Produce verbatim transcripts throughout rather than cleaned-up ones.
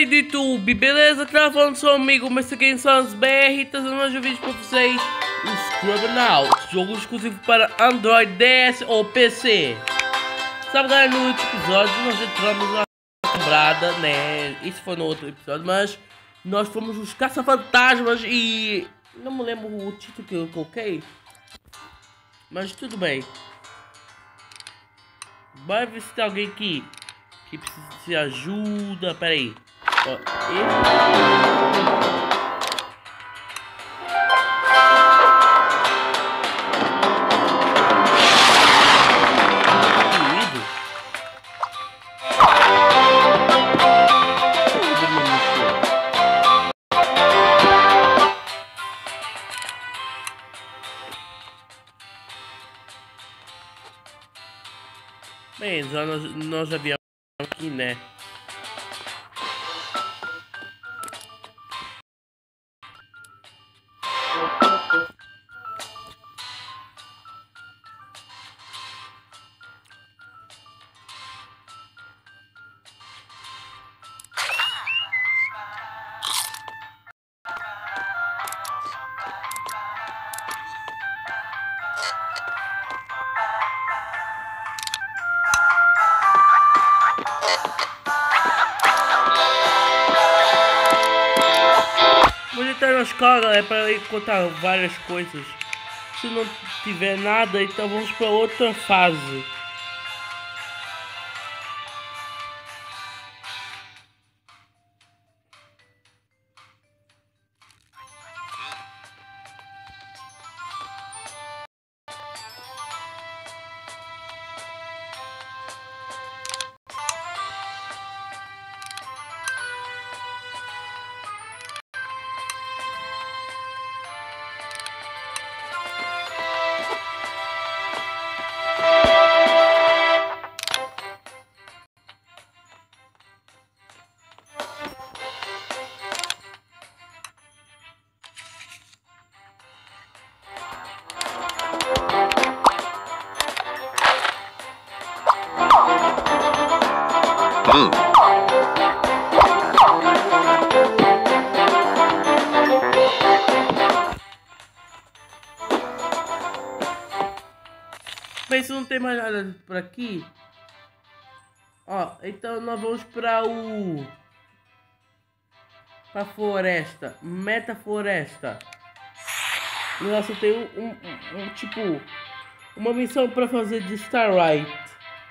aí do YouTube, beleza? Que tava falando com seu amigo, mas quem são as B R, trazendo mais um vídeo pra vocês. O Scrubnaut, jogo exclusivo para Android, D S ou P C. Sabe, galera, no último episódio nós entramos na quebrada, né? Isso foi no outro episódio, mas nós fomos os caça-fantasmas e... não me lembro o título que eu coloquei, mas tudo bem. Vai ver se tem alguém aqui que precisa de ajuda. Pera aí. Ó, esse... Bem, já nós, nós já viemos aqui, né? Vou entrar na escola, é para contar várias coisas. Se não tiver nada, então vamos para outra fase. Hum. Bem, se não tem mais nada por aqui, ó, então nós vamos para o para floresta, meta floresta. Nossa, tem um, um, um, um tipo uma missão para fazer de Starlight.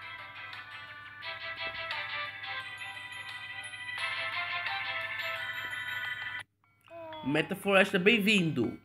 Meta floresta, bem-vindo.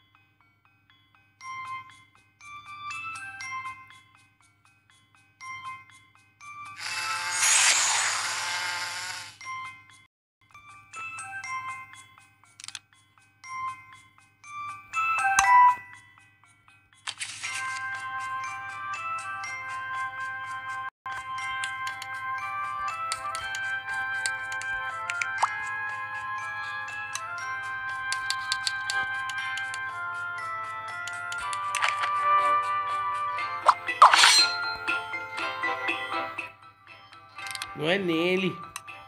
Não é nele.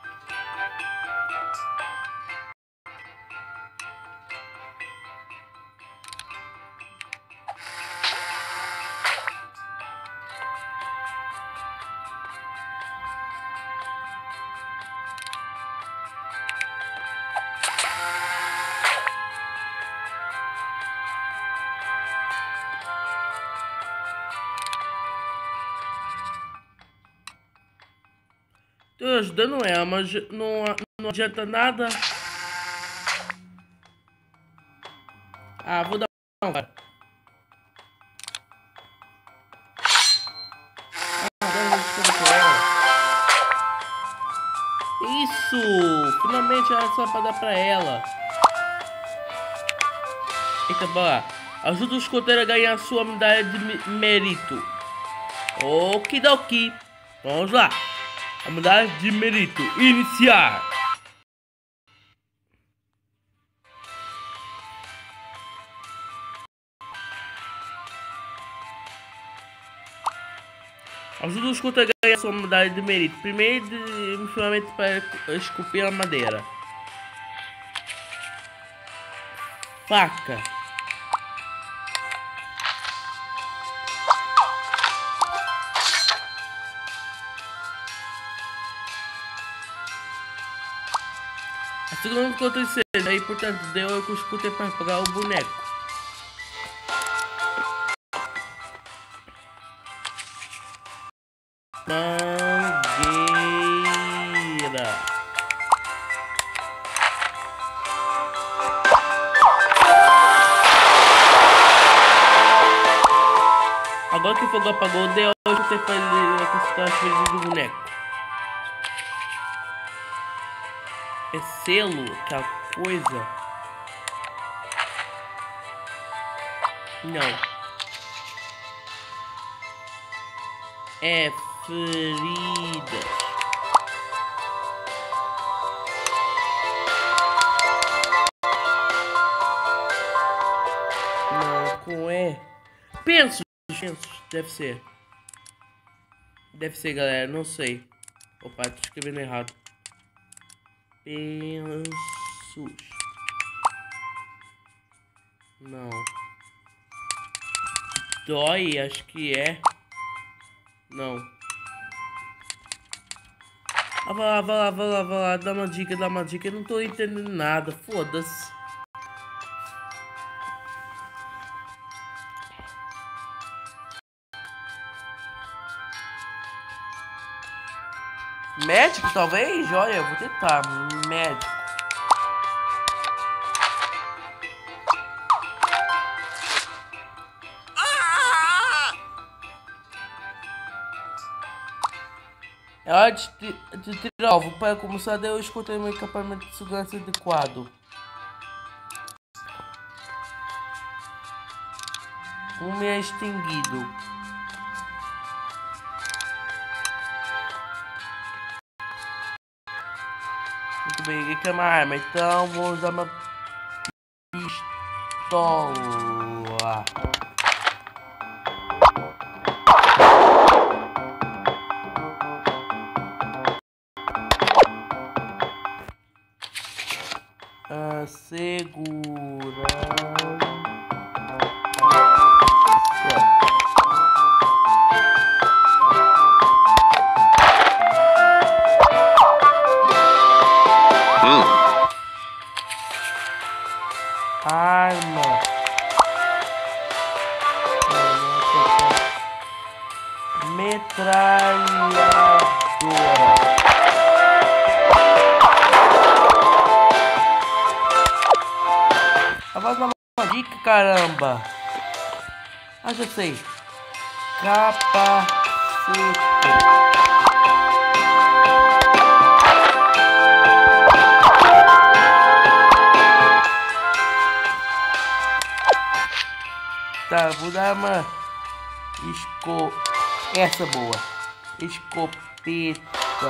Tô ajudando ela, mas não, não adianta nada. Ah, vou dar um cara. Isso! Finalmente era só pra dar pra ela. Eita, bora. Ajuda o escoteiro a ganhar sua medalha de mérito. Okidoki. Vamos lá. A medalha de mérito. Iniciar. Ajuda o escuta a ganhar sua medalha de mérito. Primeiro, de ferramenta para esculpir a madeira. Faca. A segunda contra incêndio, aí portanto deu eu que o escuta para pegar o boneco. Mangueira. Agora que o fogo apagou, deu eu que para ele consultar as coisas do boneco. É selo, aquela coisa. Não. É feridas. Não, com E. Pensos, pensos, deve ser. Deve ser, galera, não sei. Opa, tô escrevendo errado. Pensos. Não. Dói, acho que é. Não. Ah, vai lá, vai lá, vai lá, vai lá. Dá uma dica, dá uma dica. Eu não tô entendendo nada. Foda-se. Médico, talvez? Olha, eu vou tentar. Médico. É hora de, de tirar alvo. Para começar, eu escutei meu equipamento de segurança adequado. Um é extinguido. Muito bem, aqui é uma arma. Então vou usar uma pistola. Uh, segurança. Hum. Arma. Metralhadora. Agora dá uma dica, caramba. Ah, já sei. Capacete. Tá, vou dar uma esco... Essa boa. Escopeta.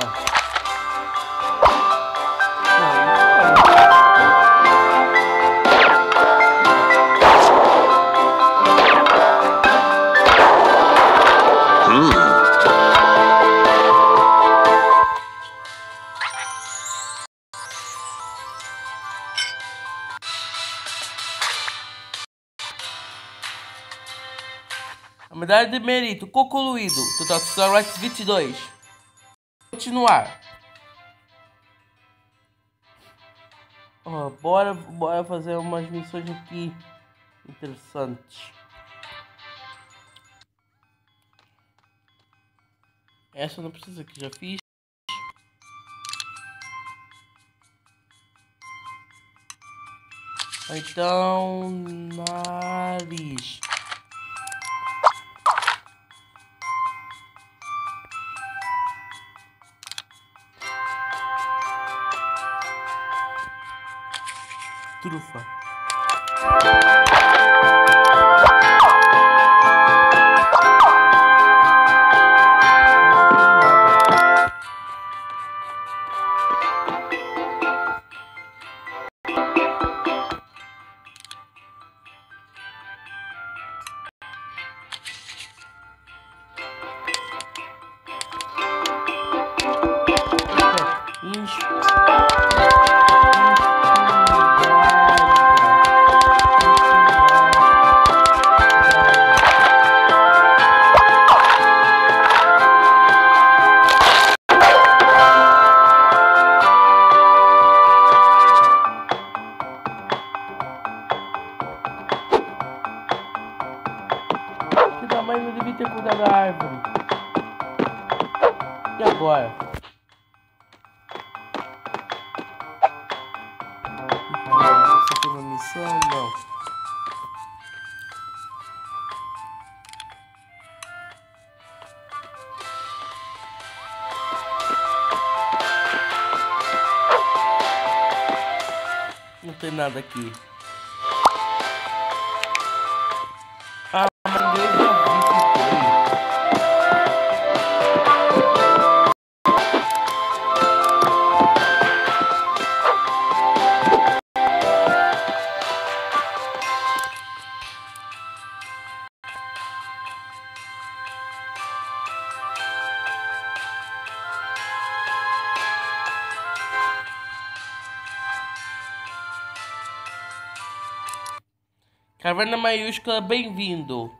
A medalha de mérito concluído. Total Starlight vinte e dois. Continuar. Oh, bora, bora fazer umas missões aqui interessantes. Essa não precisa, que já fiz. Então, nariz. Trufa. da árvore. E agora? Essa aqui é uma missão? Não. Não tem nada aqui. Ah, mas eu já vi que tem. Caverna maiúscula, bem-vindo.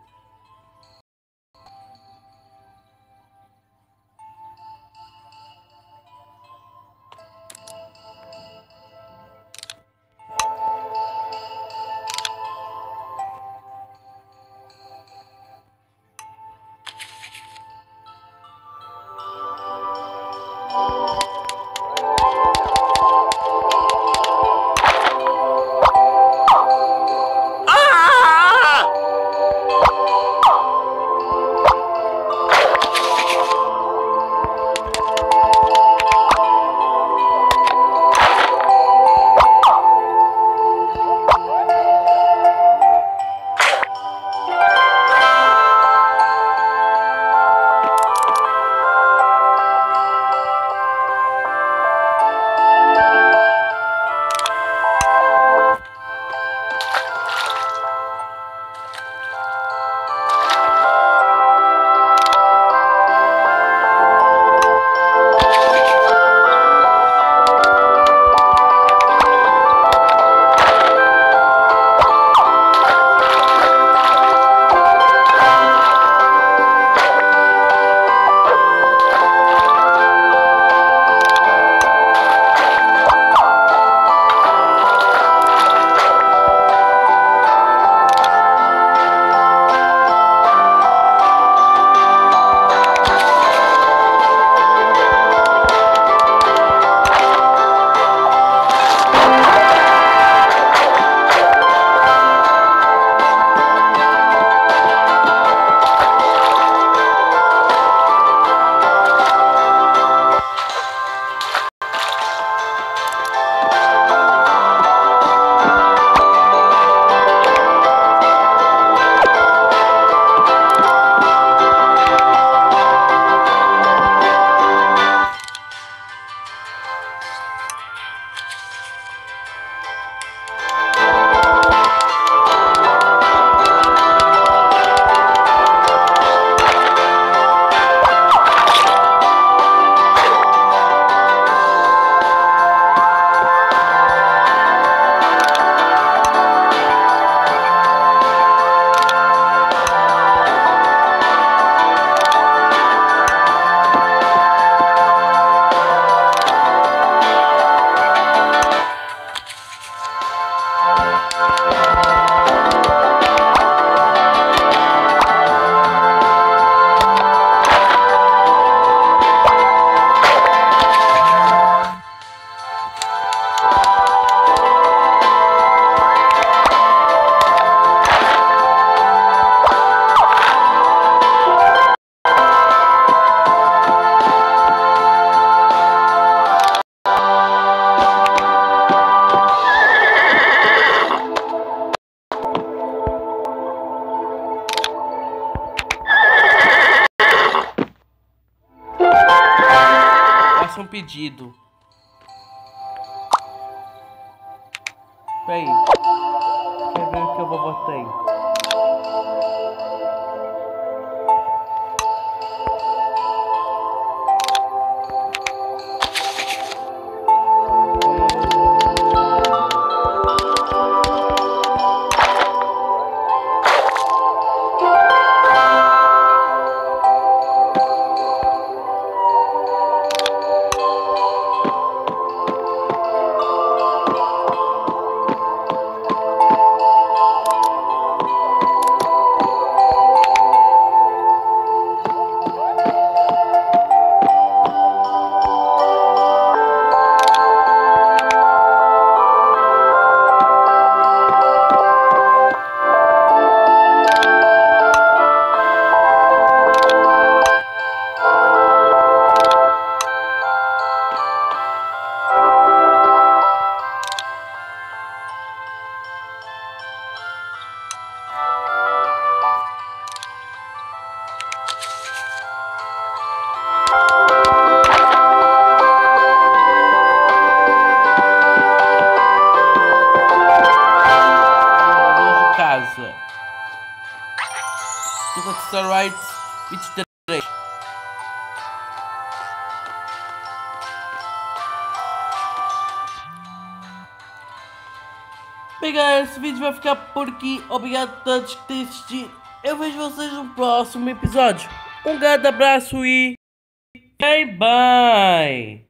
Um pedido. Peraí. Quer ver o que eu vou botar aí? cinquenta steroids, vinte e três. Bem, galera, esse vídeo vai ficar por aqui. Obrigado a todos que têm assistido. Eu vejo vocês no próximo episódio. Um grande abraço e bye bye.